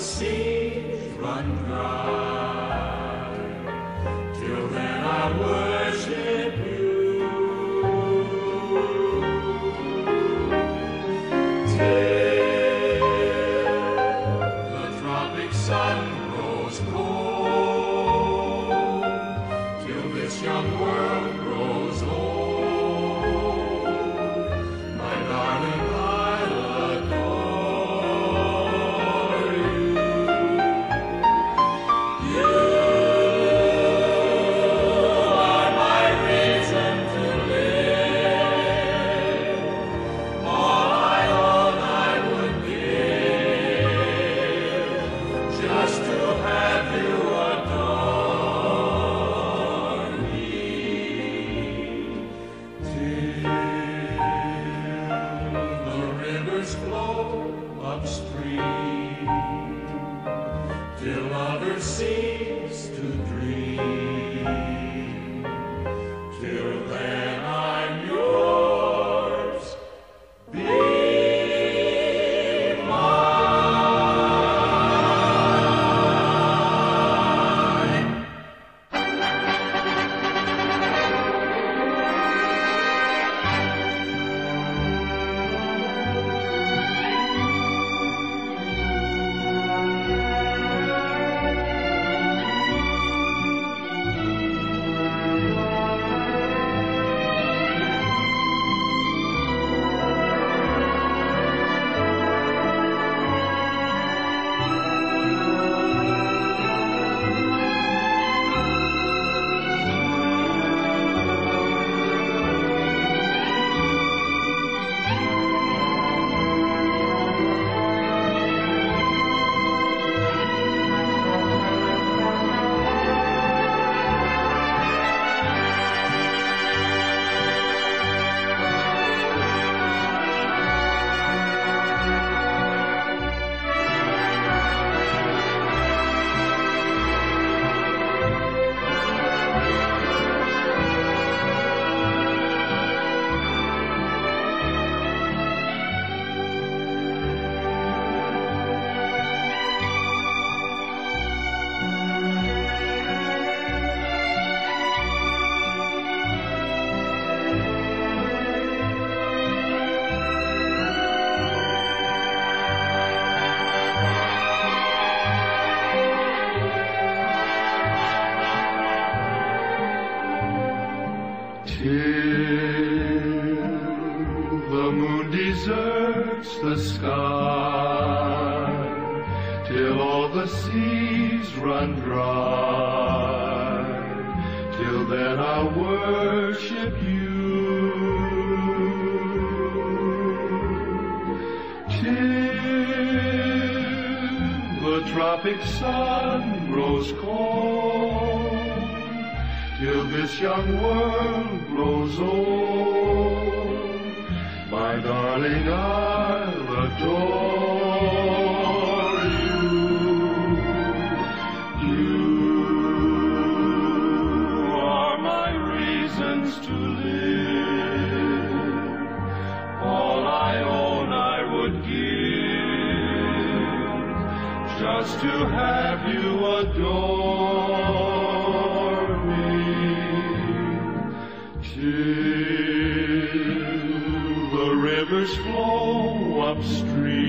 seas run dry. Till then I worship you. Till the tropic sun grows cold. Till this young world grows old. My darling, I'll adore you. You are my reason to live. All I own I would give, just to have you adore me. Till the rivers flow upstream, till lovers cease to dream. Till then I'm yours, be mine. Till the moon deserts the sky, till all the seas run dry, till then I'll worship you. Till the tropic sun grows cold, till this young world grows old, my darling, I'll adore you. You are my reasons to live. All I own I would give, just to have you adore me. Till the rivers flow upstream,